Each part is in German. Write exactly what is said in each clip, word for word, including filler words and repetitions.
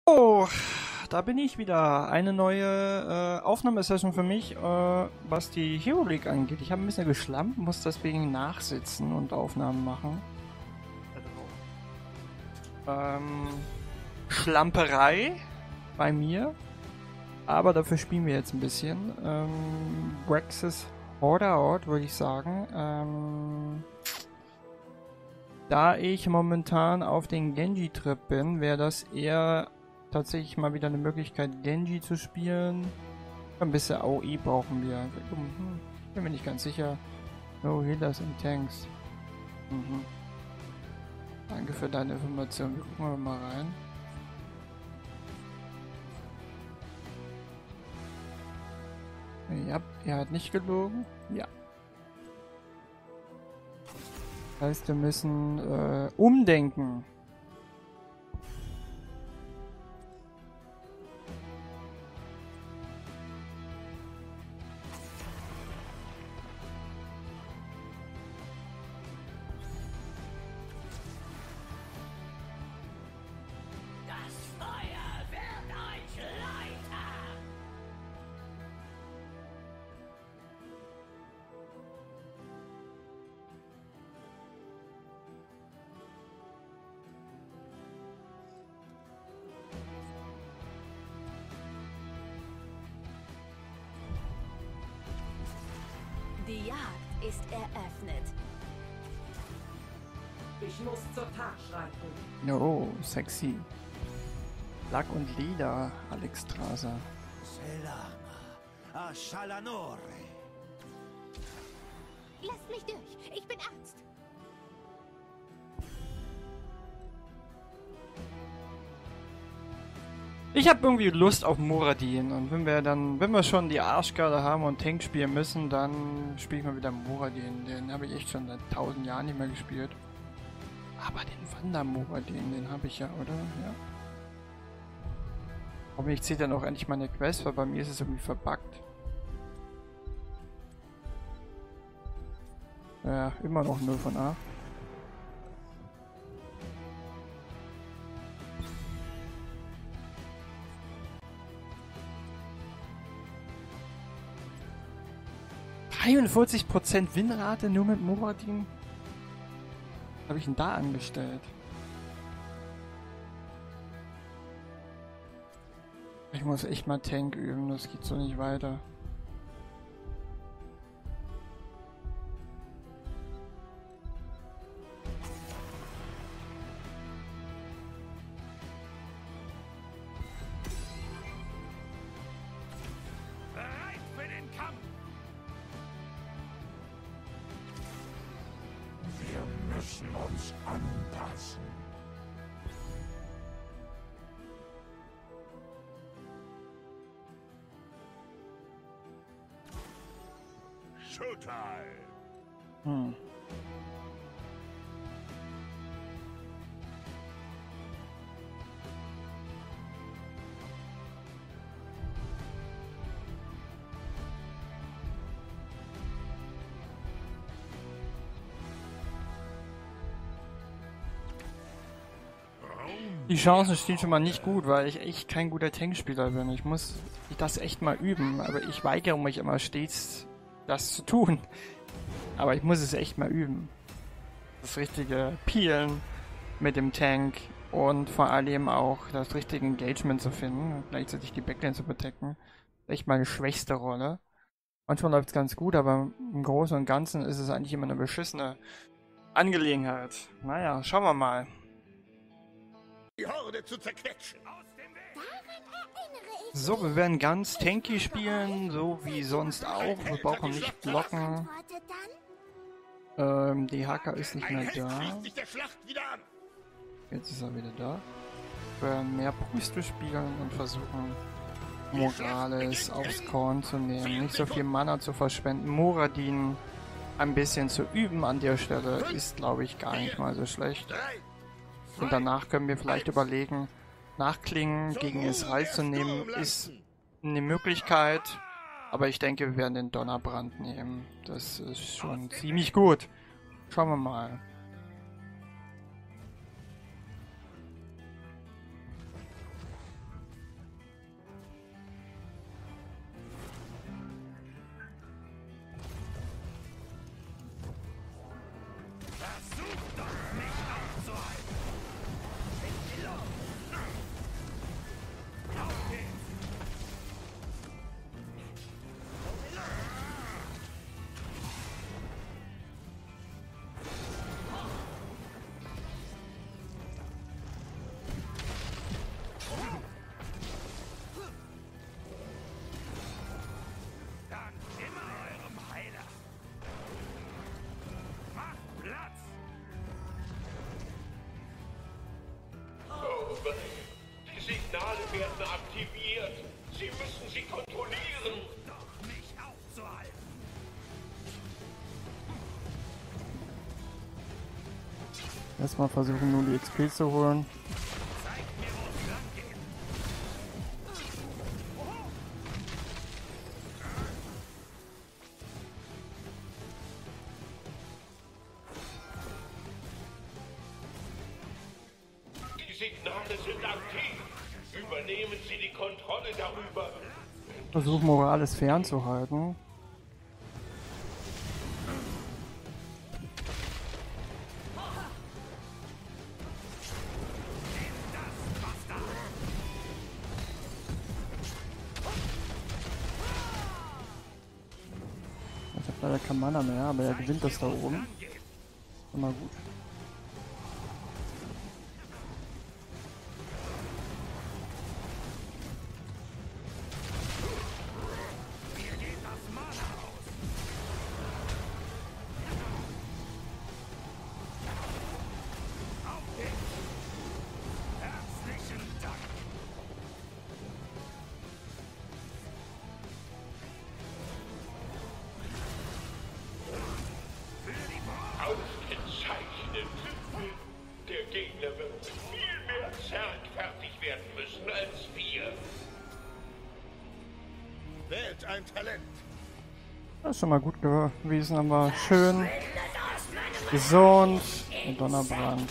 Oh, da bin ich wieder. Eine neue äh, Aufnahmesession für mich, äh, was die Hero League angeht. Ich habe ein bisschen geschlampt, muss deswegen nachsitzen und Aufnahmen machen. Ähm, Schlamperei bei mir. Aber dafür spielen wir jetzt ein bisschen. Ähm, Brexis Hordeout, würde ich sagen. Ähm, da ich momentan auf den Genji-Trip bin, wäre das eher tatsächlich mal wieder eine Möglichkeit, Genji zu spielen. Ein bisschen A O E brauchen wir. Hm, bin mir nicht ganz sicher. No Healers and Tanks. Mhm. Danke für deine Information. Wir gucken mal rein. Ja, er hat nicht gelogen. Ja. Das heißt, wir müssen äh, umdenken. Die Jagd ist eröffnet. Ich muss zur Tat schreiten. Oh, sexy. Lack und Lila, Alexstrasza. Selama, Ashalanore. Lasst mich durch. Ich bin Arzt. Ich habe irgendwie Lust auf Muradin und wenn wir dann, wenn wir schon die Arschkarte haben und Tank spielen müssen, dann spiele ich mal wieder Muradin. Den habe ich echt schon seit tausend Jahren nicht mehr gespielt. Aber den Wander-Muradin, den habe ich ja, oder? Ja. Hoffentlich zieht dann auch endlich meine Quest, weil bei mir ist es irgendwie verbuggt. Ja, immer noch null von acht. dreiundvierzig Prozent Winrate nur mit Muradin? Was habe ich denn da angestellt? Ich muss echt mal Tank üben, das geht so nicht weiter. Bereit für den Kampf! Wir müssen uns anpassen. Showtime! Hm. Die Chancen stehen schon mal nicht gut, weil ich echt kein guter Tankspieler bin. Ich muss das echt mal üben, aber ich weigere mich immer stets, das zu tun. Aber ich muss es echt mal üben. Das richtige Peelen mit dem Tank und vor allem auch das richtige Engagement zu finden und gleichzeitig die Backlane zu bedecken. Das ist echt meine schwächste Rolle. Manchmal läuft es ganz gut, aber im Großen und Ganzen ist es eigentlich immer eine beschissene Angelegenheit. Naja, schauen wir mal. Die Horde zu zerquetschen. So, wir werden ganz tanky spielen, so wie sonst auch. Wir brauchen nicht blocken. Ähm, die H K ist nicht Ein mehr Held da. schließt sich der Schlacht wieder an. Jetzt ist er wieder da. Wir werden mehr Puste spielen und versuchen, Morales aufs Korn zu nehmen. Nicht so viel Mana zu verschwenden. Muradin ein bisschen zu üben an der Stelle ist, glaube ich, gar nicht mal so schlecht. Drei, Und danach können wir vielleicht überlegen, Nachklingen gegen Israel zu nehmen, ist eine Möglichkeit. Aber ich denke, wir werden den Donnerbrand nehmen. Das ist schon ziemlich gut. Schauen wir mal. werden aktiviert. Sie müssen sie kontrollieren. Doch mich aufzuhalten. Erstmal versuchen, nur die X P zu holen. Die Signale sind aktiv. Übernehmen Sie die Kontrolle darüber. Versuch Morales fernzuhalten. Ich hab leider kein Mana mehr, aber er gewinnt das da oben. Immer gut. Ausgezeichnet. Der Gegner wird viel mehr zergfertig werden müssen als wir. Wählt ein Talent. Das ist schon mal gut gewesen, aber schön gesund und Donnerbrand.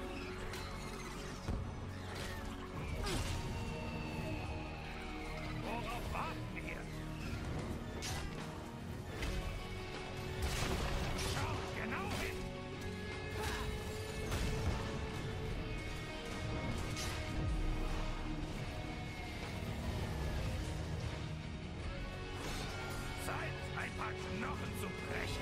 Knochen zu brechen.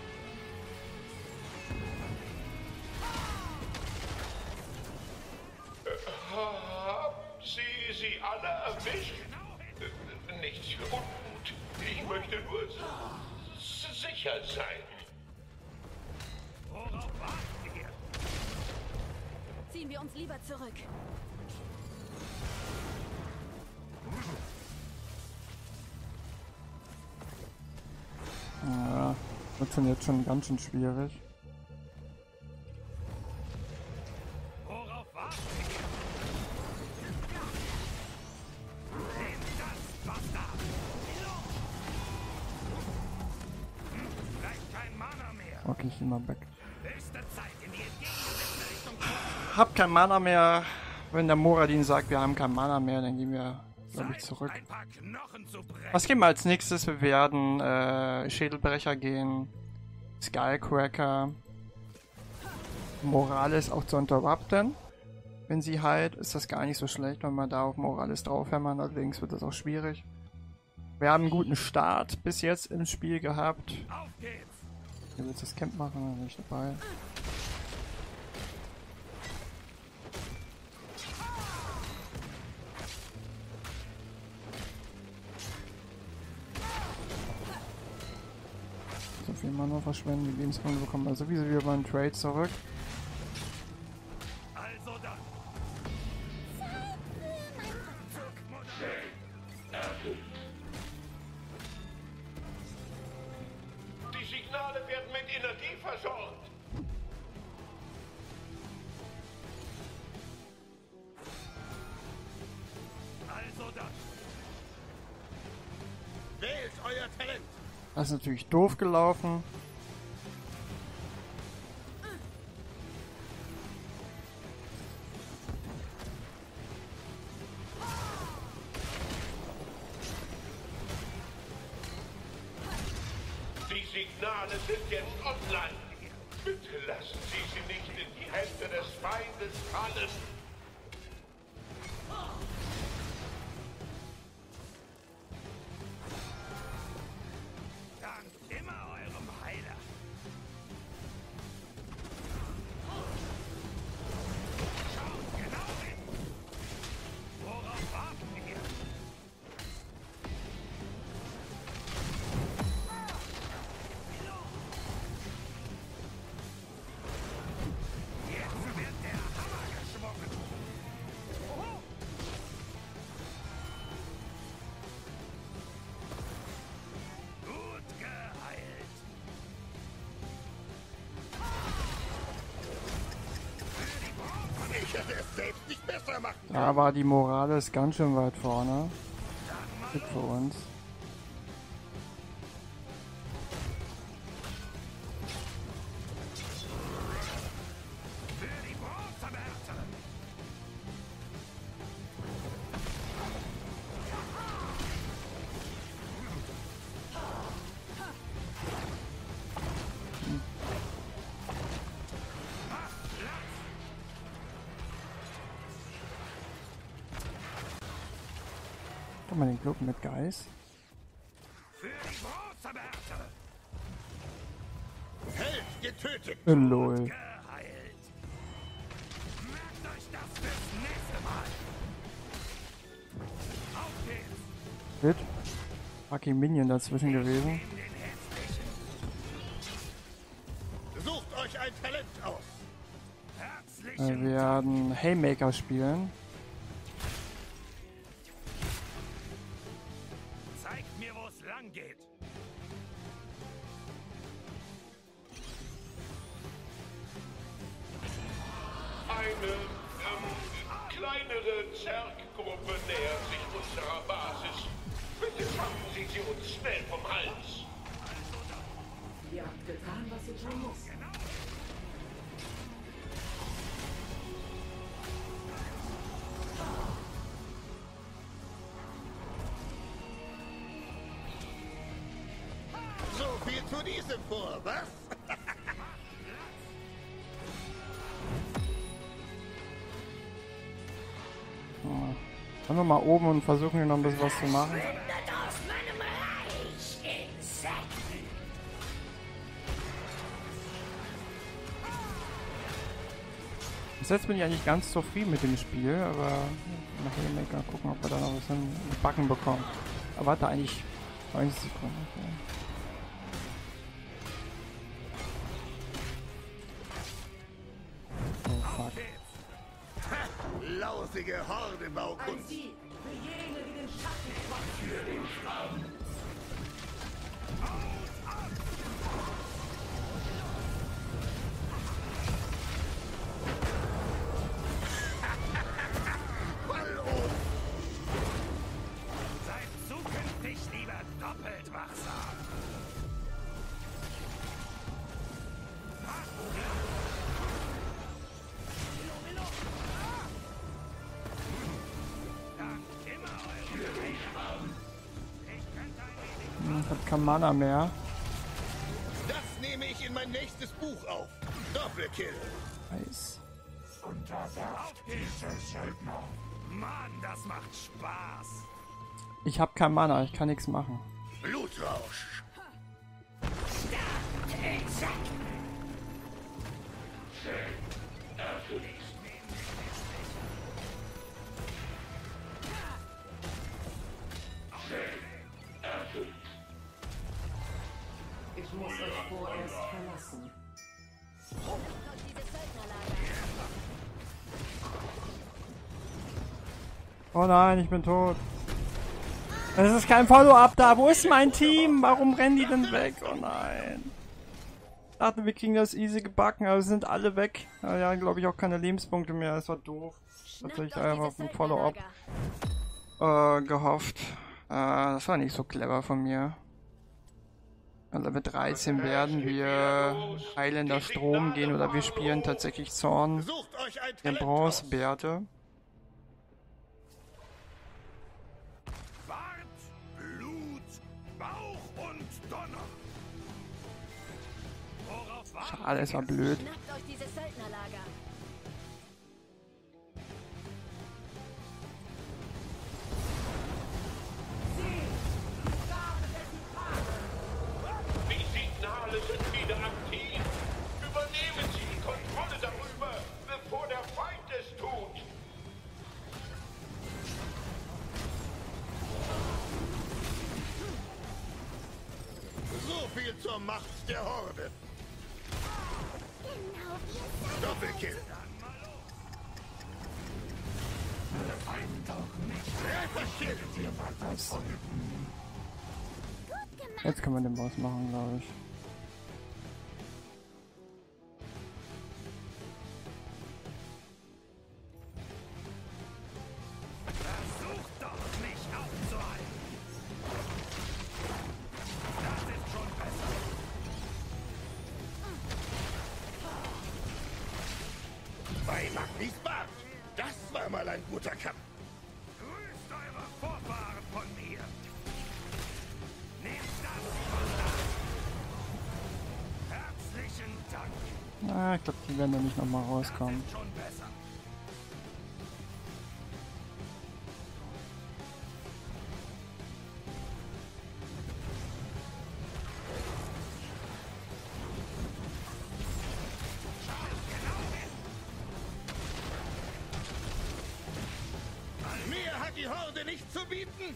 Haben Sie sie alle erwischt? Nichts für ungut. Ich möchte nur sicher sein. Worauf warten wir? Ziehen wir uns lieber zurück. Ja, wird schon jetzt schon ganz schön schwierig. Worauf warten wir? Nehmt das, Bastard! Hm, vielleicht kein Mana mehr. Okay, ich geh mal weg. Höchste Zeit in die entgegengesetzte Richtung zu. Hab kein Mana mehr. Wenn der Moradin sagt, wir haben kein Mana mehr, dann gehen wir, glaube ich, zurück. Ein paar Knochen zu brechen. Was gehen wir als nächstes? Wir werden äh, Schädelbrecher gehen, Skullcracker, Morales auch zu interrupten. Wenn sie heilt, ist das gar nicht so schlecht, wenn wir da auf Morales draufhämmern, allerdings wird das auch schwierig. Wir haben einen guten Start bis jetzt im Spiel gehabt. Auf geht's! Hier willst du das Camp machen, dann bin ich dabei. So viel Mana verschwenden, die Lebenspunkte bekommen wir sowieso wieder beim Trade zurück. Also dann. Die Signale werden mit Energie versorgt. Also dann. Wählt euer Talent. Das ist natürlich doof gelaufen. Die Signale sind jetzt online. Bitte lassen Sie sie nicht in die Hände des Feindes fallen. Dank immer eurem Heiler. Schaut genau hin. Worauf warten wir? Jetzt wird der Hammer geschwungen. Aber die Moral ist ganz schön weit vorne. Gut für uns. Guck mal den Club mit Geist. Held getötet. Oh, lol. Merkt euch das fürs nächste Mal. Auf geht's. Shit. Fucking Minion dazwischen gewesen. Sucht euch ein Talent aus. Wir werden Haymaker spielen. Zeigt mir, wo es lang geht. Eine ähm, kleinere Zerggruppe nähert sich unserer Basis. Bitte schaffen Sie sie uns schnell vom Hals. Ihr habt getan, was ihr tun muss. So viel zu diesem vor, was? Dann wir mal oben und versuchen hier noch ein bisschen was zu machen. Bis jetzt bin ich eigentlich ganz zufrieden mit dem Spiel, aber nach Haymaker gucken, ob wir da noch was hinbacken bekommen. Aber warte, eigentlich neunzig Sekunden. Okay. Oh fuck. Lausige Ein Horde-Baukunst. Sieg für jene, die den Schatten folgen. Seid zukünftig lieber doppelt wachsam. Ich hab kein Mana mehr. Das nehme ich in mein nächstes Buch auf. Doppelkill. Nice. Mann, das macht Spaß. Ich hab kein Mana, ich kann nichts machen. Blutrausch. Ich muss euch vorerst verlassen. Oh nein, ich bin tot. Es ist kein Follow-up da. Wo ist mein Team? Warum rennen die denn weg? Oh nein. Ich dachte, wir kriegen das easy gebacken, aber sind alle weg. Ja, ja, glaube ich auch keine Lebenspunkte mehr. Das war doof. Tatsächlich einfach auf ein Follow-up äh, gehofft. Äh, das war nicht so clever von mir. Also Level dreizehn werden wir Highlander Strom gehen oder wir spielen tatsächlich Zorn Sucht euch ein der Talent Bronze aus. Bärte. Bart, Blut, Bauch und Donner. Worauf warten Schade, es war blöd. Schnappt euch dieses Söldnerlager. Die Signale sind wieder aktiv. Übernehmen Sie die Kontrolle darüber, bevor der Feind es tut. So viel zur Macht der Horde. Doppelkill. Trefferkill. Jetzt können wir den Boss machen, glaube ich. ein guter Kampf. Grüßt eure Vorfahren von mir. Nehmt das. Herzlichen Dank. Ah, ich glaube, die werden da nicht nochmal rauskommen. Schon besser. Mir hat die Horde nichts zu bieten.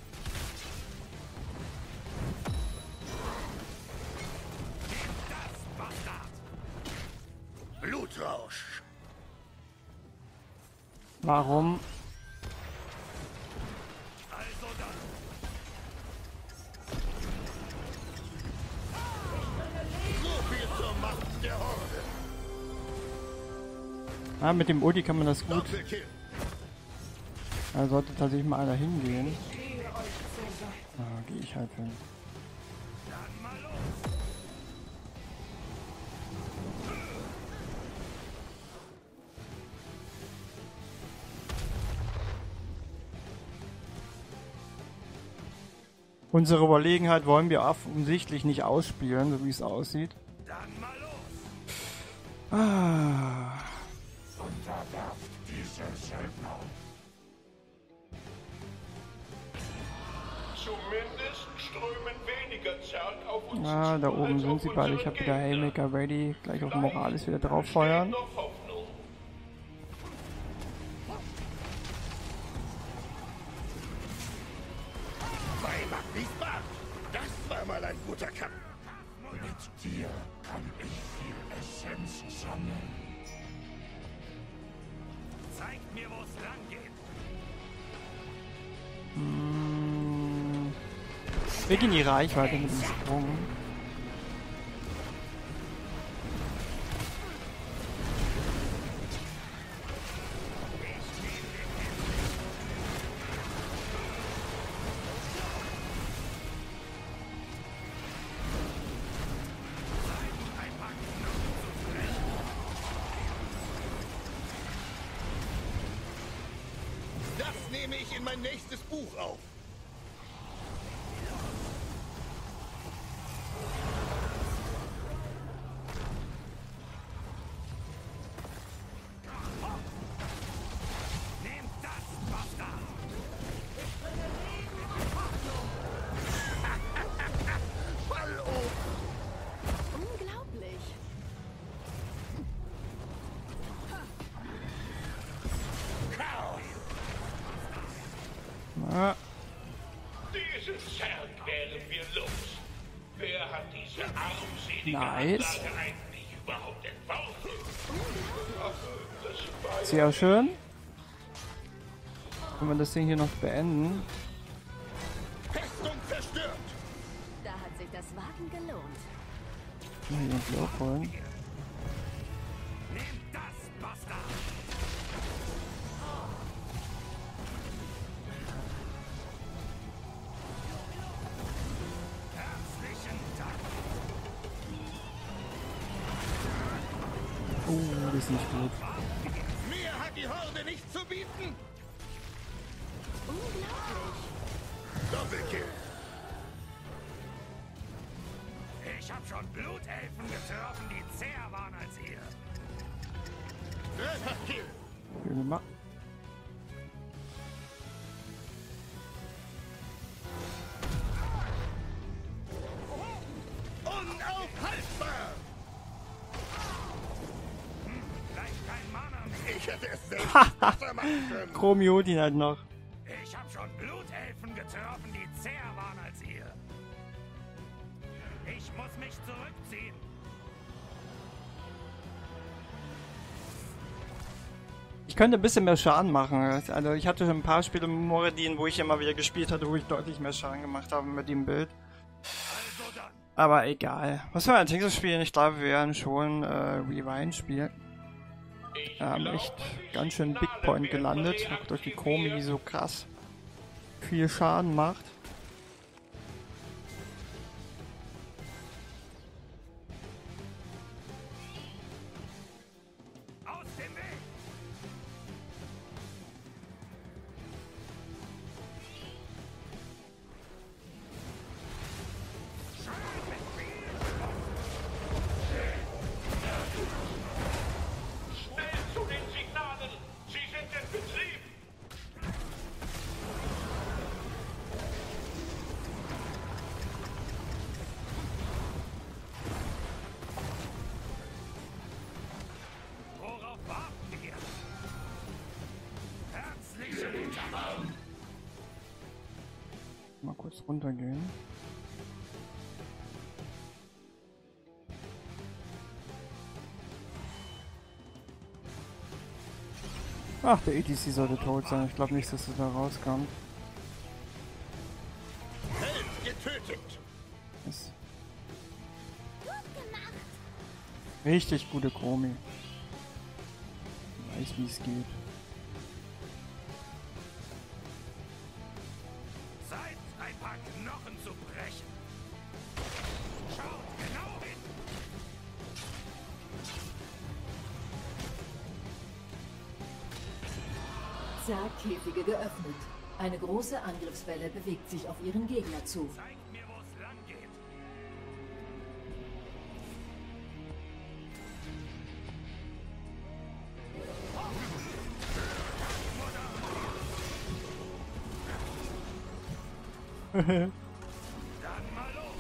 Das Bastard. Blutrausch. Warum? Also dann. So viel zur Macht der Horde. Ah, mit dem Ulti kann man das gut. Doppelkill. Da sollte tatsächlich mal einer hingehen. Ah, gehe ich halt hin. Dann mal los. Unsere Überlegenheit wollen wir offensichtlich nicht ausspielen, so wie es aussieht. Dann mal los. Ah. Zumindest strömen weniger Zerg auf uns Ah, zu, da oben als sind auf sie beide. unsere Ich habe wieder Gegner. Haymaker ready. Gleich auf Morales wieder drauf Besteht feuern. noch Hoffnung. Weihnacht, Wiesbaden. Das war mal ein guter Kampf. Mit dir kann ich viel Essenz sammeln. Zeigt mir, wo es lang geht. Hm. Wir gehen in die Reichweite mit dem Sprung. Das nehme ich in mein nächstes Buch auf. Nehmt das, Bastard. Voll oben. Unglaublich. Chaos. Ah, Diesen Zerg wären wir los. Wer hat diese armselige Nice. Anlage eigentlich überhaupt entworfen? Ach, das war sehr schön. Können wir das Ding hier noch beenden? Festung zerstört. Da hat sich das Warten gelohnt. Mal hier den Block holen. Nehmt das, Bastard. Herzlichen Dank. Oh, das ist nicht gut. Mir hat die Horde nichts zu bieten. Unglaublich. Doppelkill. Ich hab schon Blutelfen getroffen, die zäher waren als ihr. Dreifach-Kill. Schön gemacht. Unaufhaltbar. Vielleicht kein Mana mehr. Ich hätte es selbst besser machen können. Chromi holt ihn halt noch. Ich hab schon Blutelfen getroffen, die zäher waren als ihr. Ich muss mich zurückziehen. Ich könnte ein bisschen mehr Schaden machen. Also ich hatte schon ein paar Spiele mit Moradin, wo ich immer wieder gespielt hatte, wo ich deutlich mehr Schaden gemacht habe mit dem Bild. Also dann. Aber egal. Was wir als nächstes spielen? Ich glaube, wir werden schon äh, Rewind spielen. Ich Wir haben glaube, echt die ganz schön Signale Big Point werden gelandet. reaktiviert. Durch die Chromi, die so krass viel Schaden macht. Aus dem Weg. mal kurz runtergehen. Ach, der E T C sollte tot sein. Ich glaube nicht, dass es da rauskam. Held getötet! Ist richtig gute Chromi. Weiß, wie es geht. Zeit, ein paar Knochen zu brechen. Schaut genau hin. Zack, Käfige geöffnet. Eine große Angriffswelle bewegt sich auf ihren Gegner zu. Zeigt mir, wo es lang geht. Dann mal los.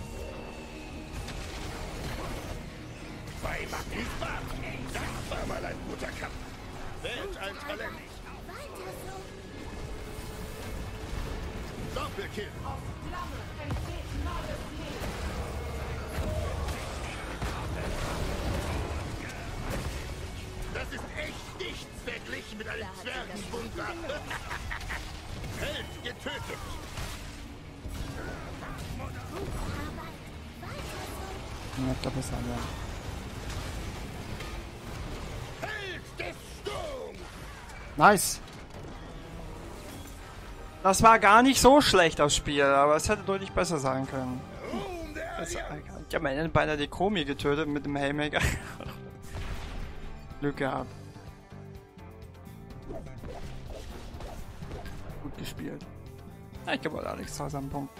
Bei Magisbad! Das war mal ein guter Kampf! Wählt ein Talent! Doppelkill! Das ist echt nichts verglichen mit einem Zwergenbunker! Held getötet! Ja, ich glaube, es haben wir. Held des Sturms! Nice! Das war gar nicht so schlecht, das Spiel, aber es hätte deutlich besser sein können. Ruhm der Das, Allianz! ich habe am Ende beinahe die Chromi getötet mit dem Haymaker. Glück gehabt. Gut gespielt. Ja, ich glaube, Alex war am Punkt.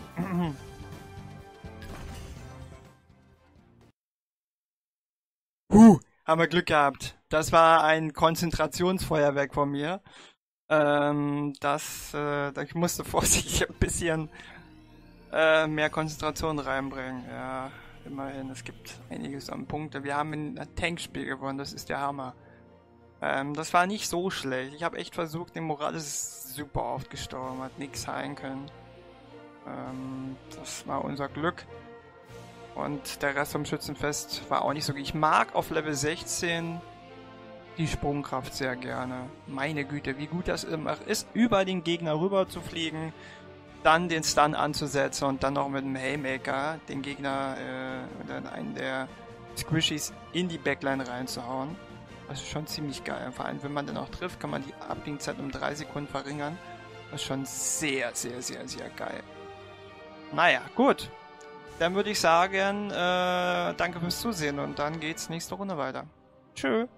Huh, haben wir Glück gehabt. Das war ein Konzentrationsfeuerwerk von mir. Ähm, das, äh, ich musste vorsichtig ein bisschen äh, mehr Konzentration reinbringen. Ja, immerhin, es gibt einiges an Punkte. Wir haben ein Tankspiel gewonnen, das ist der Hammer. Ähm, das war nicht so schlecht. Ich habe echt versucht, den Morales ist super oft gestorben, hat nichts heilen können. Ähm, das war unser Glück. Und der Rest vom Schützenfest war auch nicht so gut. Ich mag auf Level sechzehn die Sprungkraft sehr gerne. Meine Güte, wie gut das immer ist, über den Gegner rüber zu fliegen, dann den Stun anzusetzen und dann noch mit dem Haymaker den Gegner äh, oder einen der Squishies in die Backline reinzuhauen. Das ist schon ziemlich geil. Vor allem, wenn man dann auch trifft, kann man die Abklingzeit um drei Sekunden verringern. Das ist schon sehr, sehr, sehr, sehr geil. Naja, gut. Dann würde ich sagen, äh, danke fürs Zusehen und dann geht's nächste Runde weiter. Tschö.